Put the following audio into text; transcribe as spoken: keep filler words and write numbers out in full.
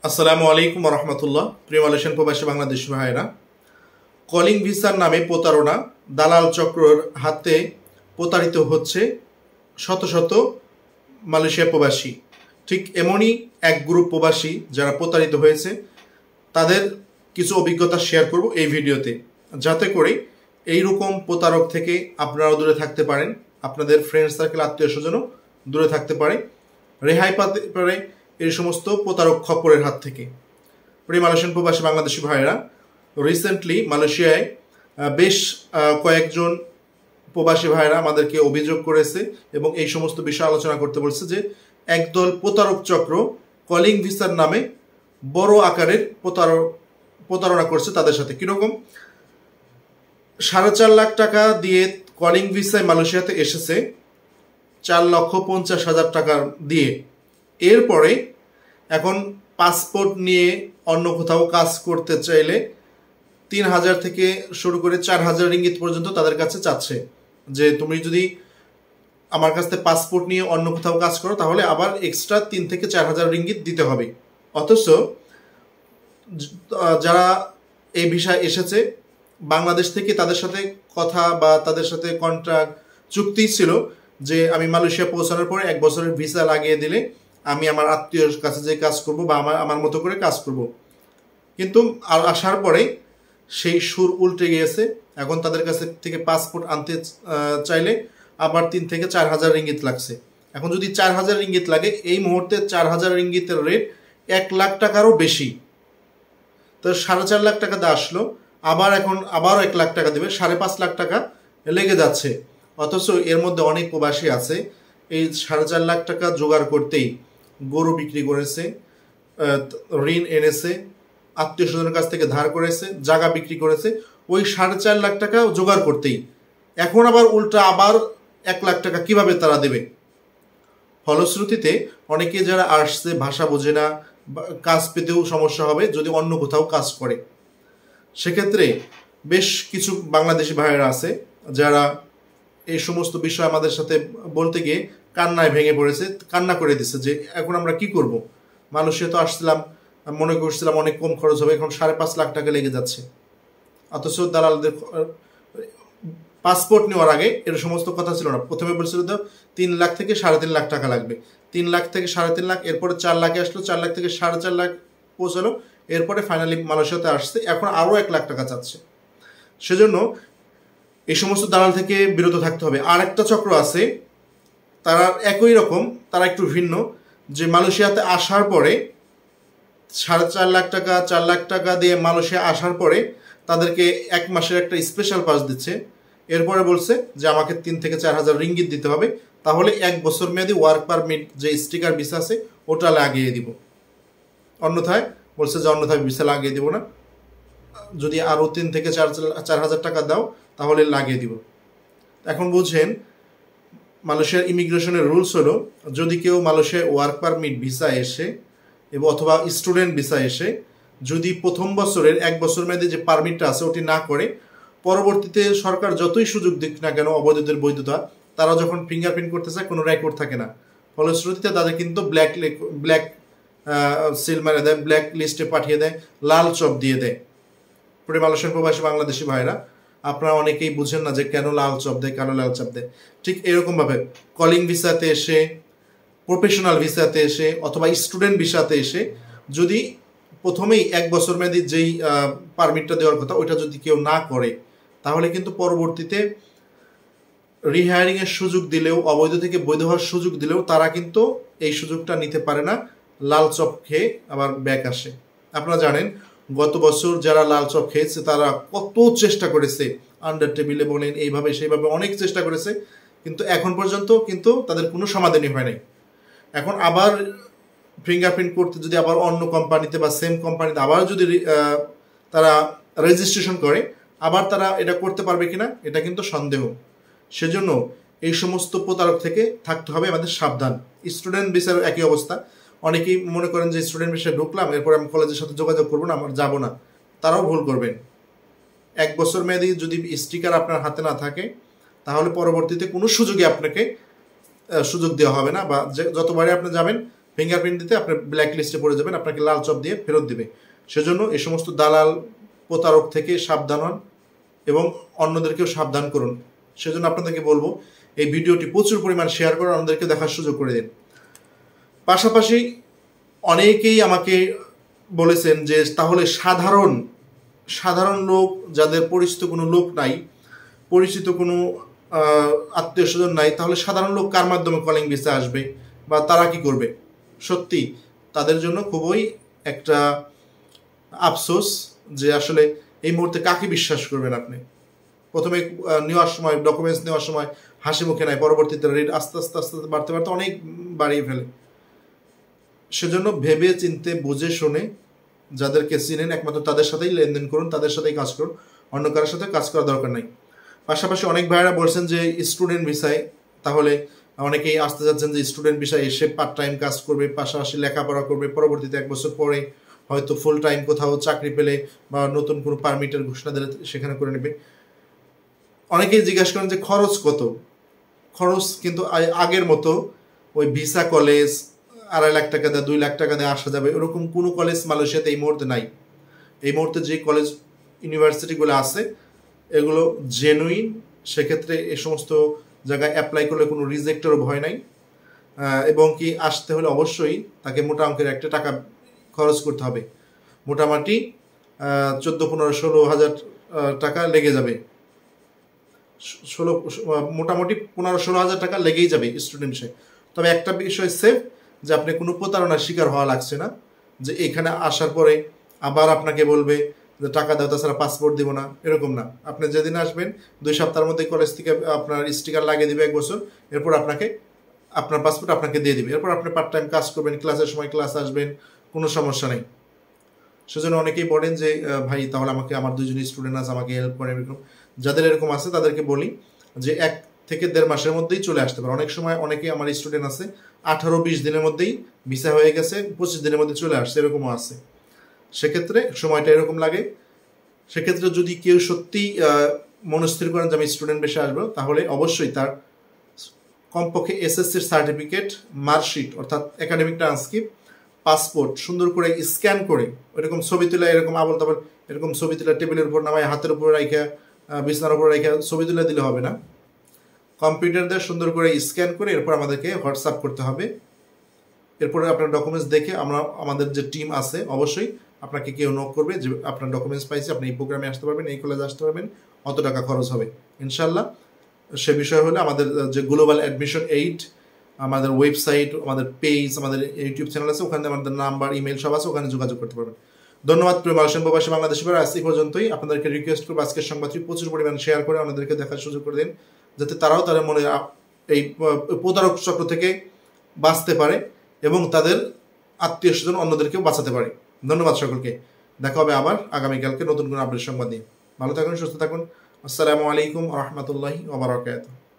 আসসালামু আলাইকুম ওয়া রাহমাতুল্লাহ। প্রিয় মালয়েশিয়ান প্রবাসী বাংলাদেশি ভাইয়েরা, কলিং ভিসার নামে প্রতারণা, দালাল চক্রের হাতে প্রতারিত হচ্ছে শত শত মালয়েশিয়া প্রবাসী। ঠিক এমনই এক গ্রুপ প্রবাসী যারা প্রতারিত হয়েছে, তাদের কিছু অভিজ্ঞতা শেয়ার করব এই ভিডিওতে, যাতে করে এইরকম প্রতারক থেকে আপনারাও দূরে থাকতে পারেন, আপনাদের ফ্রেন্ড সার্কেল আত্মীয় স্বজনও দূরে থাকতে পারে, রেহাই পাতে পারে এই সমস্ত প্রতারক খপ্পরের হাত থেকে। প্রিয় মালয়েশিয়ান প্রবাসী বাংলাদেশি ভাইয়েরা, রিসেন্টলি মালয়েশিয়ায় বেশ কয়েকজন প্রবাসী ভাইয়েরা আমাদেরকে অভিযোগ করেছে এবং এই সমস্ত বিষয় আলোচনা করতে বলছে যে একদল প্রতারক চক্র কলিং ভিসার নামে বড় আকারের প্রতারক প্রতারণা করছে তাদের সাথে। কিরকম? সাড়ে চার লাখ টাকা দিয়ে কলিং ভিসায় মালয়েশিয়াতে এসেছে চার লক্ষ পঞ্চাশ হাজার টাকা দিয়ে। এরপরে এখন পাসপোর্ট নিয়ে অন্য কোথাও কাজ করতে চাইলে তিন হাজার থেকে শুরু করে চার হাজার রিঙ্গিত পর্যন্ত তাদের কাছে চাচ্ছে যে তুমি যদি আমার কাছ থেকে পাসপোর্ট নিয়ে অন্য কোথাও কাজ করো তাহলে আবার এক্সট্রা তিন থেকে চার হাজার রিঙ্গিত দিতে হবে। অথচ যারা এই ভিসায় এসেছে বাংলাদেশ থেকে, তাদের সাথে কথা বা তাদের সাথে কন্ট্রাক্ট চুক্তি ছিল যে আমি মালয়েশিয়া পৌঁছানোর পরে এক বছরের ভিসা লাগিয়ে দিলে আমি আমার আত্মীয়র কাছে যে কাজ করব বা আমার আমার মতো করে কাজ করব। কিন্তু আর আসার পরে সেই সুর উল্টে গিয়েছে। এখন তাদের কাছে থেকে পাসপোর্ট আনতে চাইলে আবার তিন থেকে চার হাজার রিঙ্গিত লাগছে। এখন যদি চার হাজার রিঙ্গিত লাগে, এই মুহূর্তে চার হাজার রিঙ্গিতের রেট এক লাখ টাকারও বেশি। তো সাড়ে চার লাখ টাকা দিয়ে আসলো, আবার এখন আবারও এক লাখ টাকা দেবে, সাড়ে পাঁচ লাখ টাকা লেগে যাচ্ছে। অথচ এর মধ্যে অনেক প্রবাসী আছে এই সাড়ে চার লাখ টাকা জোগাড় করতেই গরু বিক্রি করেছে, ঋণ এনেছে, আত্মীয় স্বজনের কাছ থেকে ধার করেছে, জায়গা বিক্রি করেছে ওই সাড়ে চার লাখ টাকা জোগাড় করতেই। এখন আবার উল্টা আবার এক লাখ টাকা কিভাবে তারা দেবে? ফলশ্রুতিতে অনেকে যারা আসছে ভাষা বোঝে না, কাজ পেতেও সমস্যা হবে যদি অন্য কোথাও কাজ করে। সেক্ষেত্রে বেশ কিছু বাংলাদেশি ভাইয়েরা আছে যারা এই সমস্ত বিষয় আমাদের সাথে বলতে গিয়ে কান্নায় ভেঙে পড়েছে, কান্না করে দিচ্ছে যে এখন আমরা কি করব? মালয়েশিয়া তো আসছিলাম, মনে করছিলাম অনেক কম খরচ হবে, এখন সাড়ে পাঁচ লাখ টাকা লেগে যাচ্ছে। অথচ দালালদের পাসপোর্ট নেওয়ার আগে এর সমস্ত কথা ছিল না। প্রথমে বলছিল তো তিন লাখ থেকে সাড়ে তিন লাখ টাকা লাগবে, তিন লাখ থেকে সাড়ে তিন লাখ, এরপরে চার লাখে আসলো, চার লাখ থেকে সাড়ে চার লাখ পৌঁছালো, এরপরে ফাইনালি মালয়েশিয়াতে আসছে, এখন আরও এক লাখ টাকা চাচ্ছে। সেজন্য এই সমস্ত দালাল থেকে বিরত থাকতে হবে। আর একটা চক্র আছে, তারা একই রকম, তারা একটু ভিন্ন, যে মালয়েশিয়াতে আসার পরে সাড়ে চার লাখ টাকা চার লাখ টাকা দিয়ে মালয়েশিয়া আসার পরে তাদেরকে এক মাসের একটা স্পেশাল পাস দিচ্ছে। এরপরে বলছে যে আমাকে তিন থেকে চার হাজার রিঙ্গিত দিতে হবে, তাহলে এক বছর মেয়াদি ওয়ার্ক পারমিট যে স্টিকার ভিসা আছে ওটা লাগিয়ে দিব। অন্যথায় বলছে যে অন্যথায় ভিসা লাগিয়ে দিব না, যদি আরও তিন থেকে চার চার হাজার টাকা দাও তাহলে লাগিয়ে দিব। এখন বুঝেন মালয়েশিয়ার ইমিগ্রেশনের রুলস হলো, যদি কেউ মালয়েশিয়ায় ওয়ার্ক পারমিট ভিসা এসে এবং অথবা স্টুডেন্ট ভিসা এসে যদি প্রথম বছরের এক বছর মেয়াদে যে পারমিটটা আছে ওটি না করে, পরবর্তীতে সরকার যতই সুযোগ দিক না কেন অবৈধদের বৈধতা, তারা যখন ফিঙ্গারপ্রিন্ট করতে চায় কোনো রেকর্ড থাকে না। ফলশ্রুতিতে তাদের কিন্তু ব্ল্যাক ব্ল্যাক সিল মেরে দেয়, ব্ল্যাক লিস্টে পাঠিয়ে দেয়, লাল চপ দিয়ে দেয়। পুরো মালয়েশিয়ান প্রবাসী বাংলাদেশি ভাইরা, আপনারা অনেকেই বুঝেন না যে কেন লাল চপ দেয়, কেন লাল চপ দেয়। ঠিক এরকমভাবে কলিং ভিসাতে এসে, প্রফেশনাল ভিসাতে এসে অথবা স্টুডেন্ট ভিসাতে এসে যদি প্রথমেই এক বছর মেয়াদি যেই পারমিটটা দেওয়ার কথা ওইটা যদি কেউ না করে, তাহলে কিন্তু পরবর্তীতে রিহায়ারিংয়ের সুযোগ দিলেও, অবৈধ থেকে বৈধ হওয়ার সুযোগ দিলেও তারা কিন্তু এই সুযোগটা নিতে পারে না, লাল চপ খেয়ে আবার ব্যাক আসে। আপনারা জানেন গত বছর যারা লাল চপ খেয়েছে তারা কত চেষ্টা করেছে, আন্ডার টেবিলে বলেন, এইভাবে সেইভাবে অনেক চেষ্টা করেছে, কিন্তু এখন পর্যন্ত কিন্তু তাদের কোনো সমাধানই হয় নাই। এখন আবার ফিঙ্গারপ্রিন্ট করতে যদি আবার অন্য কোম্পানিতে বা সেম কোম্পানিতে আবার যদি তারা রেজিস্ট্রেশন করে, আবার তারা এটা করতে পারবে কিনা এটা কিন্তু সন্দেহ। সেজন্য এই সমস্ত প্রতারক থেকে থাকতে হবে আমাদের সাবধান। স্টুডেন্ট ভিসার একই অবস্থা। অনেকেই মনে করেন যে স্টুডেন্ট ভিসায় ঢুকলাম, এরপর আমি কলেজের সাথে যোগাযোগ করবো না, আমার যাবো না। তারাও ভুল করবেন। এক বছর মেয়াদি যদি স্টিকার আপনার হাতে না থাকে তাহলে পরবর্তীতে কোনো সুযোগে আপনাকে সুযোগ দেওয়া হবে না, বা যতবারে আপনি যাবেন ফিঙ্গারপ্রিন্ট দিতে আপনি ব্ল্যাক লিস্টে পড়ে যাবেন, আপনাকে লাল চপ দিয়ে ফেরত দিবে। সেজন্য এই সমস্ত দালাল প্রতারক থেকে সাবধান হন এবং অন্যদেরকেও সাবধান করুন। সেজন্য আপনাদেরকে বলবো এই ভিডিওটি প্রচুর পরিমাণ শেয়ার করে অন্যদেরকে দেখার সুযোগ করে দিন। পাশাপাশি অনেকেই আমাকে বলেছেন যে তাহলে সাধারণ সাধারণ লোক, যাদের পরিচিত কোনো লোক নাই, পরিচিত কোনো আত্মীয় স্বজন নাই, তাহলে সাধারণ লোক কার মাধ্যমে কলিং ভিসা আসবে বা তারা কি করবে? সত্যি তাদের জন্য খুবই একটা আফসোস যে আসলে এই মুহূর্তে কাকে বিশ্বাস করবেন আপনি। প্রথমে নেওয়ার সময় ডকুমেন্টস নেওয়ার সময় হাসি মুখে নেয়, পরবর্তীতে রেট আস্তে আস্তে আস্তে বাড়তে বাড়তে অনেক বাড়িয়ে ফেলে। সেজন্য ভেবে চিনতে বুঝে শুনে যাদেরকে চিনেন একমাত্র তাদের সাথেই লেনদেন করুন, তাদের সাথেই কাজ করুন, অন্য কারোর সাথে কাজ করার দরকার নাই। পাশাপাশি অনেক ভাইয়েরা বলছেন যে স্টুডেন্ট ভিসায়, তাহলে অনেকেই আসতে যাচ্ছেন যে স্টুডেন্ট ভিসায় এসে পার্ট টাইম কাজ করবে, পাশাপাশি লেখাপড়া করবে, পরবর্তীতে এক বছর পরে হয়তো ফুল টাইম কোথাও চাকরি পেলে বা নতুন কোনো পারমিটের ঘোষণা দিলে সেখানে করে নেবে। অনেকেই জিজ্ঞাসা করেন যে খরচ কত? খরচ কিন্তু আগের মতো ওই ভিসা কলেজ আড়াই লাখ টাকা দেয়, দুই লাখ টাকা দিয়ে আসা যাবে এরকম কোনো কলেজ মালয়েশিয়াতে এই মুহূর্তে নাই। এই মুহূর্তে যে কলেজ ইউনিভার্সিটিগুলো আছে এগুলো জেনুইন, সেক্ষেত্রে এই সমস্ত জায়গায় অ্যাপ্লাই করলে কোনো রিজেক্টেরও ভয় নাই। এবং কি আসতে হলে অবশ্যই তাকে মোটা অঙ্কের একটা টাকা খরচ করতে হবে, মোটামুটি চোদ্দো পনেরো ষোলো হাজার টাকা লেগে যাবে, ষোলো মোটামুটি পনেরো ষোলো হাজার টাকা লেগেই যাবে স্টুডেন্ট হিসেবে। তবে একটা বিষয় সেফ যে আপনি কোনো প্রতারণার শিকার হওয়া লাগছে না, যে এখানে আসার পরে আবার আপনাকে বলবে যে টাকা দাও তাছাড়া পাসপোর্ট দিব না, এরকম না। আপনি যেদিন আসবেন দুই সপ্তাহের মধ্যে কলেজ থেকে আপনার স্টিকার লাগিয়ে দিবে এক বছর, এরপর আপনাকে আপনার পাসপোর্ট আপনাকে দিয়ে দিবে, এরপর আপনি পার্ট টাইম কাজ করবেন, ক্লাসের সময় ক্লাস আসবেন, কোনো সমস্যা নেই। সেজন্য অনেকেই বলেন যে ভাই তাহলে আমাকে আমার দুজন স্টুডেন্ট আছে আমাকে হেল্প করে, এরকম যাদের এরকম আছে তাদেরকে বলি যে এক থেকে দেড় মাসের মধ্যেই চলে আসতে পারে। অনেক সময় অনেকেই আমার স্টুডেন্ট আছে আঠারো বিশ দিনের মধ্যেই ভিসা হয়ে গেছে, পঁচিশ দিনের মধ্যে চলে আসছে, এরকমও আছে। সেক্ষেত্রে সময়টা এরকম লাগে। সেক্ষেত্রে যদি কেউ সত্যিই মনস্থির করেন যে আমি স্টুডেন্ট বেশি আসবো, তাহলে অবশ্যই তার কমপক্ষে এসএসসির সার্টিফিকেট, মার্কশিট অর্থাৎ একাডেমিক ট্রান্সক্রিপ্ট, পাসপোর্ট সুন্দর করে স্ক্যান করে এরকম ছবি তুলে, এরকম আবল তাবল এরকম ছবি তুলে টেবিলের উপর নামায় হাতের উপর রাখা, বিছনার উপর রাখা ছবি তুলে দিলে হবে না। কম্পিউটার দিয়ে সুন্দর করে স্ক্যান করে এরপর আমাদেরকে হোয়াটসঅ্যাপ করতে হবে। এরপরে আপনার ডকুমেন্টস দেখে আমরা আমাদের যে টিম আছে অবশ্যই আপনাকে কেউ নক করবে যে আপনার ডকুমেন্টস পাইছে, আপনি এই প্রোগ্রামে আসতে পারবেন, এই কলেজে আসতে পারবেন, অত টাকা খরচ হবে ইনশাল্লাহ। সে বিষয় হলে আমাদের যে গ্লোবাল অ্যাডমিশন এইড, আমাদের ওয়েবসাইট, আমাদের পেজ, আমাদের ইউটিউব চ্যানেল আছে, ওখানে আমাদের নাম্বার ইমেল সব আছে, ওখানে যোগাযোগ করতে পারবেন। ধন্যবাদ প্রিয় মালয়েশিয়ান প্রবাসী বাংলাদেশি ভাইরা, আজ এই পর্যন্তই। আপনাদেরকে রিকোয়েস্ট করবো আজকের সংবাদটি প্রচুর পরিমাণ শেয়ার করে আমাদেরকে দেখার সুযোগ করে দিন, যাতে তারাও তাদের মনে এই প্রতারক চক্র থেকে বাঁচতে পারে এবং তাদের আত্মীয় স্বজন অন্যদেরকেও বাঁচাতে পারে। ধন্যবাদ সকলকে। দেখা হবে আবার আগামীকালকে নতুন কোনো আপডেট সংবাদ নিয়ে। ভালো থাকুন, সুস্থ থাকুন। আসসালামু আলাইকুম ওয়া রাহমাতুল্লাহি ওয়া বারাকাতুহু।